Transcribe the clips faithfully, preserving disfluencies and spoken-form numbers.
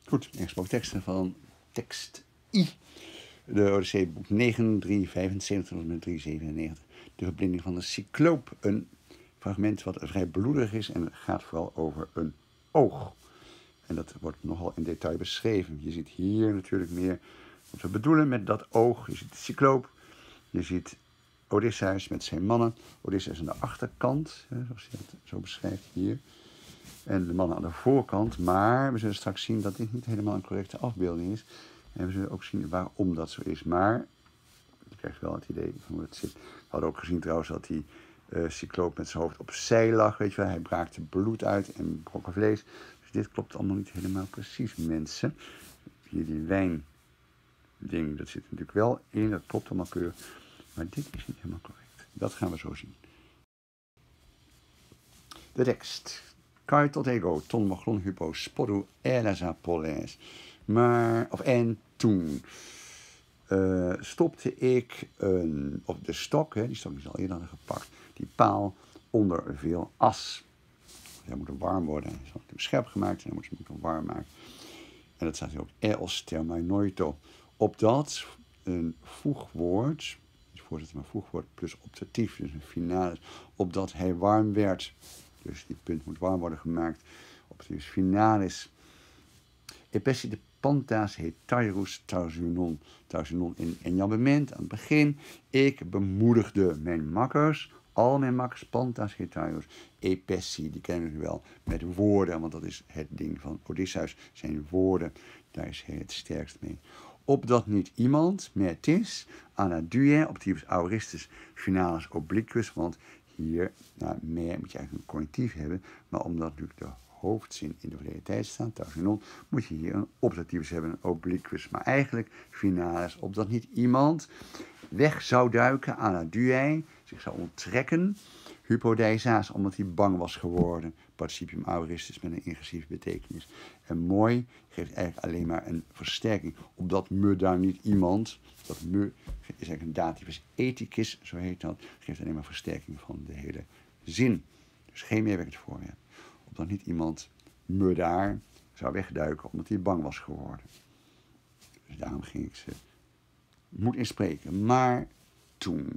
Goed, ingesproken teksten van tekst I. De Odyssee, boek negen, drie vijfenzeventig tot en met drie zevenennegentig. De verblinding van de cycloop. Een fragment wat vrij bloedig is en het gaat vooral over een oog. En dat wordt nogal in detail beschreven. Je ziet hier natuurlijk meer wat we bedoelen met dat oog. Je ziet de cycloop. Je ziet Odysseus met zijn mannen. Odysseus aan de achterkant, zoals hij het zo beschrijft hier. En de mannen aan de voorkant. Maar we zullen straks zien dat dit niet helemaal een correcte afbeelding is. En we zullen ook zien waarom dat zo is. Maar je krijgt wel het idee van hoe het zit. We hadden ook gezien trouwens dat die uh, cycloop met zijn hoofd opzij lag. Weet je wel, hij braakte bloed uit en brokken vlees. Dus dit klopt allemaal niet helemaal precies, mensen. Hier die wijn ding, dat zit natuurlijk wel in. Dat klopt allemaal keurig. Maar dit is niet helemaal correct. Dat gaan we zo zien. De tekst. Kai tot ego, ton moglon hypo spodu elasa poles. Maar, of en toen uh, stopte ik een, of de stok, hè, die stok is al eerder gepakt, die paal onder veel as. Hij moet warm worden, hij is natuurlijk scherp gemaakt en hij moet hem warm maken. En dat staat hier ook eos thermainoito. Opdat een voegwoord, niet voorzitter, maar voegwoord plus optatief, dus een finalis, opdat hij warm werd. Dus die punt moet warm worden gemaakt. Optatief finalis. Epessi de pantas hetairus tausunon. Tausunon in enjambement aan het begin. Ik bemoedigde mijn makkers. Al mijn makkers, pantas hetairus. Epessi, die kennen we wel met woorden. Want dat is het ding van Odysseus. Zijn woorden, daar is hij het sterkst mee. Opdat niet iemand, metis, anadue, optivus aoristus, finalis obliquus. Want hier, nou, meer moet je eigenlijk een correctief hebben. Maar omdat natuurlijk de hoofdzin in de verleden tijd staat, tausinon, moet je hier een optativus hebben, een obliquus. Maar eigenlijk finalis, opdat niet iemand weg zou duiken, anadue, zich zou onttrekken, hypodeisaas, omdat hij bang was geworden. Participium aoristus met een ingressieve betekenis. En mooi geeft eigenlijk alleen maar een versterking. Opdat me daar niet iemand, dat me is eigenlijk een dativus ethicus, zo heet dat, geeft alleen maar versterking van de hele zin. Dus geen meerwerkend voorwerp. Opdat niet iemand me daar zou wegduiken omdat hij bang was geworden. Dus daarom ging ik ze moet inspreken. Maar toen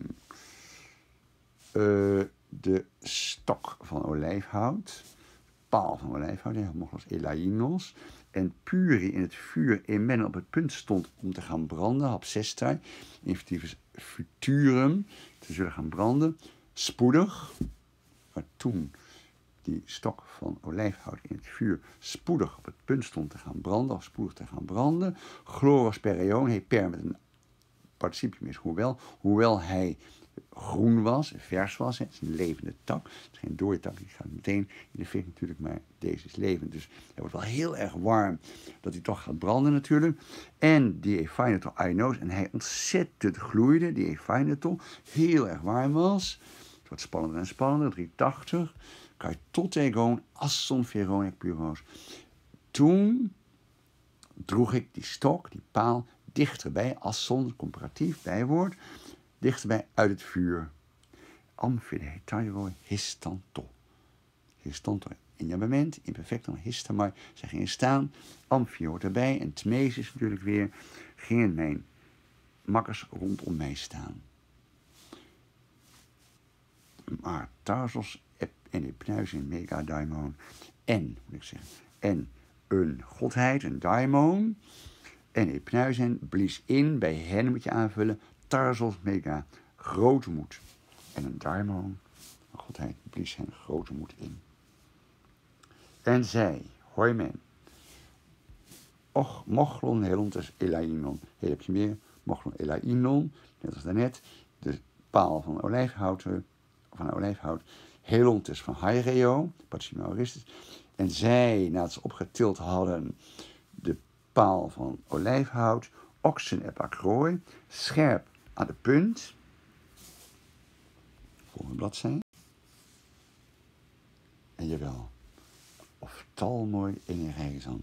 uh, de stok van olijfhout, paal van olijfhout, helemaal als elainos, en puri in het vuur in men op het punt stond om te gaan branden, hapsestai, inventivus futurum, te zullen gaan branden, spoedig, maar toen die stok van olijfhout in het vuur spoedig op het punt stond te gaan branden, of spoedig te gaan branden, chloros pereon, hij per met een participium is, hoewel, hoewel hij groen was, vers was, het is een levende tak, het is geen dode tak, die gaat meteen in de fik natuurlijk, maar deze is levend, dus hij wordt wel heel erg warm, dat hij toch gaat branden natuurlijk, en die Ephainato ainos, en hij ontzettend gloeide, die Ephainato, heel erg warm was, het wordt spannender en spannender, driehonderdtachtig, kai tot egon, asson veronic puros. Toen droeg ik die stok, die paal, dichterbij, asson, comparatief, bijwoord, dichterbij uit het vuur. Amphide hetairo histanto. Histanto, injabement, imperfectum, histamai, zij gingen staan, amphie hoort erbij, en tmees is natuurlijk weer, gingen mijn makkers rondom mij staan. Maar Tarsos en Epneus in megadaimon, en, moet ik zeggen, en een godheid, een daimon, en Epneusen blies in, bij hen moet je aanvullen, Tarsos mega, grote moed. En een daimon, een godheid, blies hen grote moed in. En zij, hoi men, och, mochlon helontes elainon. Heel heb je meer, mochlon elainon, net als daarnet, de paal van olijfhout, van olijfhout, helontes van haireo, participium aoristus. En zij, nadat ze opgetild hadden, de paal van olijfhout, oxen epakrooi, scherp aan de punt. Volgende bladzijde. En jawel, of talmooi in een reizan.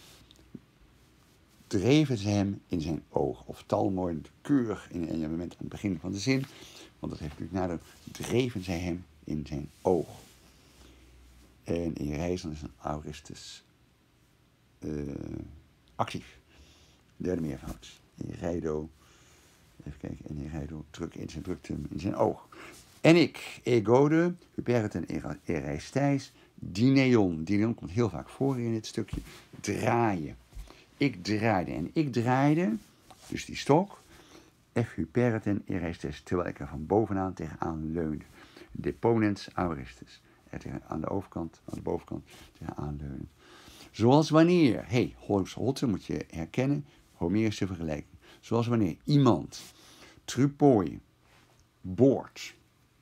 Dreven ze hem in zijn oog, of talmooi keurig in een moment aan het begin van de zin, want dat heeft natuurlijk nadeel, dreven zij hem in zijn oog. En in reizan is een aoristus. Uh, actief. Derde meervoud. Ereido. Even kijken. En Ereido. Druk in zijn drukte in zijn oog. En ik, egode, hyperten ereistijs, dineon. Dineon komt heel vaak voor in dit stukje. Draaien. Ik draaide. En ik draaide, dus die stok, F hyperten ereistijs, terwijl ik er van bovenaan tegenaan leunde. Deponens auristus. Er aan de overkant, aan de bovenkant tegenaan leunen. Zoals wanneer, hé, hey, Hotte moet je herkennen, Homerische vergelijking. Zoals wanneer iemand, trupoi, boord.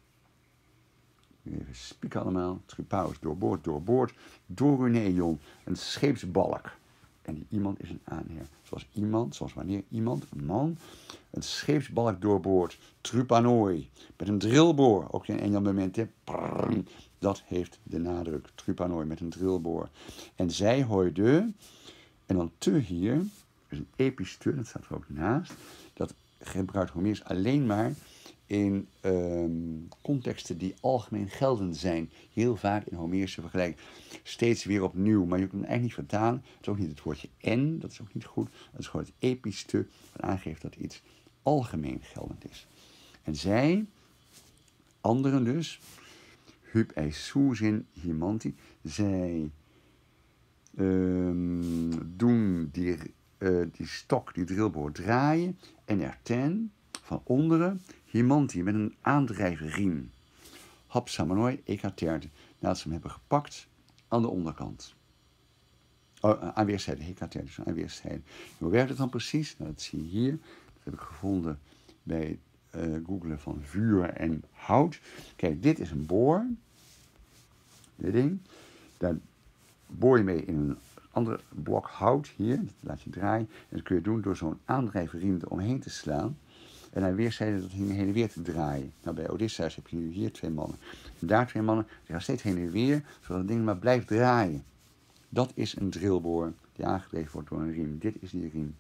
Even spieken allemaal. Trupaus, doorboord, doorboord. Doruneon, een scheepsbalk. En die iemand is een aanheer. Zoals iemand, zoals wanneer iemand, een man, een scheepsbalk doorboort. Trupanoi, met een drillboor. Ook in enjambementen. Dat heeft de nadruk. Trupanoi, met een drillboor. En zij hoorde, en dan te hier, dus een episch te, dat staat er ook naast. Dat gebruikt Homerus alleen maar in um, contexten die algemeen geldend zijn. Heel vaak in Homerische vergelijking. Steeds weer opnieuw, maar je kunt het eigenlijk niet vertalen. Het is ook niet het woordje en, dat is ook niet goed. Het is gewoon het episch te, wat aangeeft dat iets algemeen geldend is. En zij, anderen dus, hup eisousin himanti, zij um, doen die, uh, die stok, die drillboor draaien en er ten, van onderen, himanti met een aandrijfriem. Hap samanoi ekaterde, nadat ze hem hebben gepakt aan de onderkant. Oh, aan weerszijden, hekaterde, dus aan weerszijden. Hoe werkt het dan precies? Nou, dat zie je hier. Dat heb ik gevonden bij uh, googlen van vuur en hout. Kijk, dit is een boor. Dit ding. Daar boor je mee in een ander blok hout hier. Dat laat je draaien. En dat kun je doen door zo'n aandrijfriem eromheen te slaan. En aan weerszijden dat heen en weer te draaien. Nou, bij Odysseus heb je nu hier twee mannen. En daar twee mannen. Die gaan steeds heen en weer, zodat het ding maar blijft draaien. Dat is een drillboor die aangedreven wordt door een riem. Dit is die riem.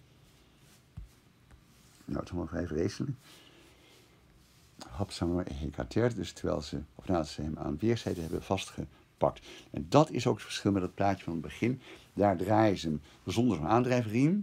Nou, het is allemaal vrij vreselijk. Hapsamer hekaterd, dus terwijl ze, of nadat ze hem aan weerszijden hebben vastgepakt. En dat is ook het verschil met het plaatje van het begin. Daar draaien ze hem zonder zo'n aandrijfriem.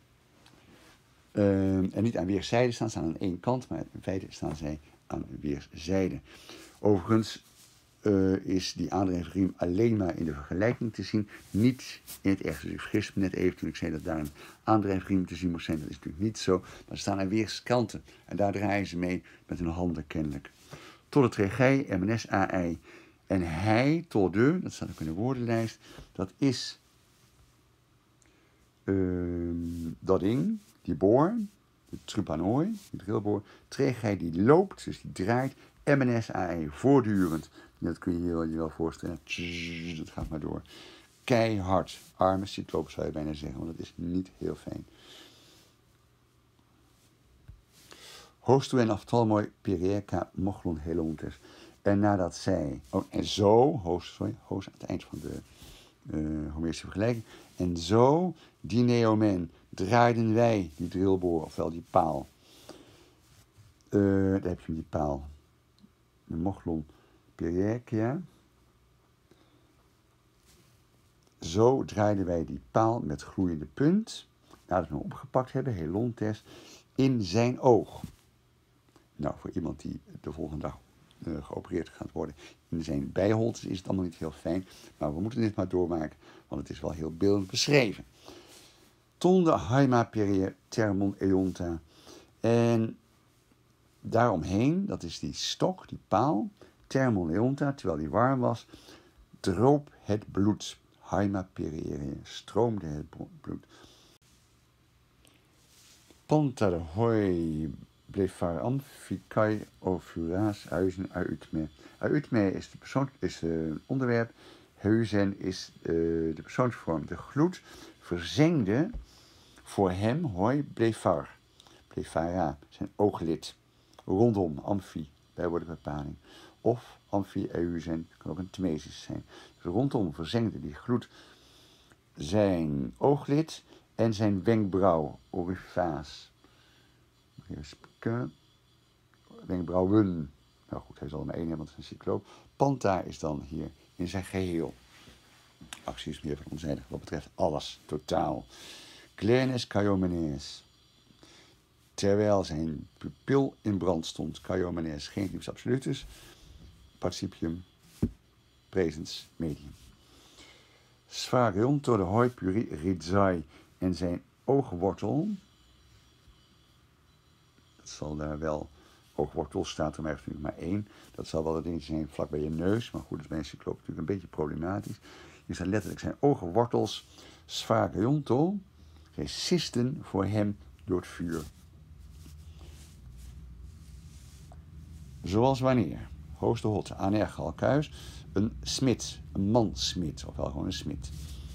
Uh, en niet aan weerszijden staan, ze staan aan één kant, maar in feite staan zij aan weerszijden. Overigens uh, is die aandrijfriem alleen maar in de vergelijking te zien, niet in het echt. Dus ik vergis me net even toen ik zei dat daar een aandrijfriem te zien moest zijn. Dat is natuurlijk niet zo, maar ze staan aan weerskanten. En daar draaien ze mee met hun handen kennelijk. Tot het regij, M N S A I. En hij, tot de, dat staat ook in de woordenlijst, dat is uh, dat ding. Die boor, de trupanoi, die drillboor, tregij die loopt, dus die draait, M N S A E, voortdurend. Dat kun je je wel, je wel voorstellen. Tss, dat gaat maar door. Keihard. Arme cycloop zou je bijna zeggen, want dat is niet heel fijn. Hostu en aftalmoi perieka mochlon helontes. En nadat zij, oh, en zo, host, sorry, host aan het eind van de uh, Homerische vergelijking. En zo, dineomen, draaiden wij die drillboor, ofwel die paal. Uh, daar heb je die paal. De mochlon perieka. Zo draaiden wij die paal met gloeiende punt, nadat we hem opgepakt hebben, helontes, in zijn oog. Nou, voor iemand die de volgende dag uh, geopereerd gaat worden in zijn bijholtes is het allemaal niet heel fijn. Maar we moeten dit maar doormaken, want het is wel heel beeldend beschreven. Tonde haima perie thermon eonta. En daaromheen, dat is die stok, die paal, thermon eonta, terwijl die warm was, droop het bloed. Haima perie, stroomde het bloed. Panta de hoi blefar amfikai ovulaas huizen uitme. Uitme is de persoon, is het onderwerp. Huizen is uh, de persoonsvorm. De gloed verzengde voor hem hoi blefar. Blefara, zijn ooglid. Rondom, amfi, bijwoordelijke bepaling. Of amfi-eusen, kan ook een tmesis zijn. Dus rondom verzengde die gloed zijn ooglid en zijn wenkbrauw, orifaas. Even spieken. Wenkbrauwen. Nou goed, hij zal er maar één hebben, want het is een cycloop. Panta is dan hier in zijn geheel. actie is meer van onzijdig wat betreft alles, totaal. Glenis Caiomenes. Terwijl zijn pupil in brand stond, Caiomenes, genitives absolutus, participium, presens, medium. Sphagionto de hoi puri rizai en zijn oogwortel, dat zal daar wel, oogwortel staat er maar even maar één, dat zal wel het dingetje zijn vlak bij je neus, maar goed, dat is bij een cycloop natuurlijk een beetje problematisch. Hier staat letterlijk zijn oogwortels, sphagionto, zij sisten voor hem door het vuur. Zoals wanneer, hoogste hotte, anergal, kuis, een smid, een mansmid, ofwel gewoon een smid.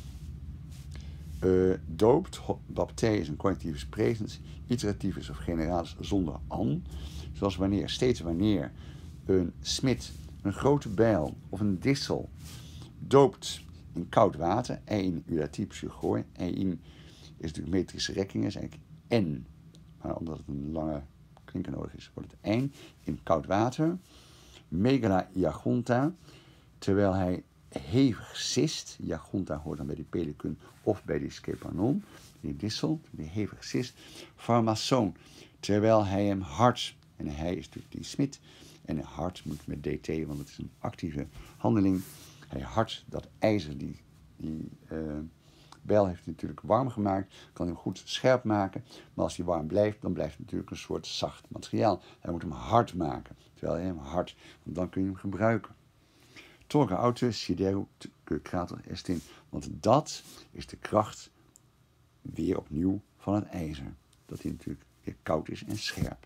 Uh, doopt, baptij is een connectivus presens, iterativus of generalis zonder an. Zoals wanneer, steeds wanneer een smid een grote bijl of een dissel doopt in koud water, ein udati psychoi, ein is natuurlijk metrische rekking, is eigenlijk en, maar omdat het een lange klinker nodig is, wordt het ein in koud water, megala iagonta, terwijl hij hevig sist, iagonta hoort dan bij die pelicun of bij die skepanon, die dissel, die hevig sist, pharmazoon, terwijl hij hem hard, en hij is natuurlijk die smid, en hard moet met dt, want het is een actieve handeling, hij hard dat ijzer, die, die uh, bijl heeft natuurlijk warm gemaakt, kan hem goed scherp maken, maar als hij warm blijft, dan blijft het natuurlijk een soort zacht materiaal. Hij moet hem hard maken, terwijl hij hem hard, want dan kun je hem gebruiken. Torga auto sidero krater estin, want dat is de kracht weer opnieuw van het ijzer, dat hij natuurlijk weer koud is en scherp.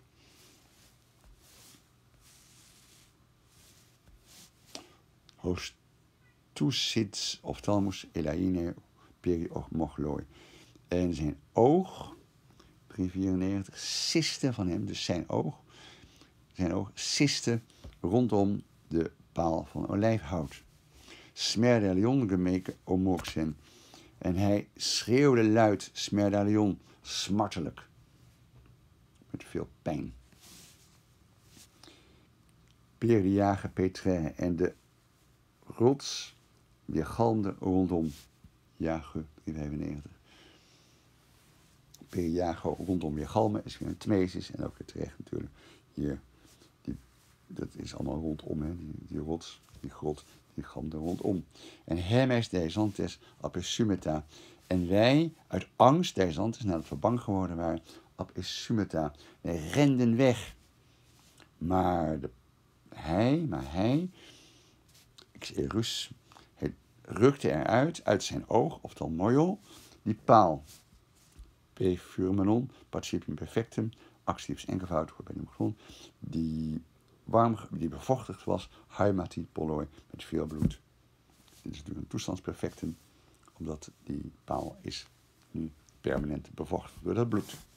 Hostusits of talmus elaine periogmochloi. En zijn oog, driehonderdvierennegentig, siste van hem, dus zijn oog, zijn oog siste rondom de paal van olijfhout. Smerdalion gemeke omoxen. En hij schreeuwde luid, smerdalion, smartelijk, met veel pijn. Periage petraire en de rots weergalmde rondom. Jago driehonderdvijfennegentig. Periago rondom weergalmen is weer een tmesis en ook weer terecht natuurlijk. Hier, die, dat is allemaal rondom, hè, die, die rots, die grot, die galmde rondom. En Hermes deizantes apesumeta. En wij, uit angst deizantes, nadat we bang geworden waren, apesumeta, wij renden weg. Maar de, hij, maar hij, Xerus, rukte eruit, uit zijn oog, oftewel mojo, die paal. P. Furmenon, participium perfectum, actiefs enkelvoud, bij de grond, die warm, die bevochtigd was, haimati polloi, met veel bloed. Dit is natuurlijk een toestandsperfectum, omdat die paal is nu permanent bevochtigd door dat bloed.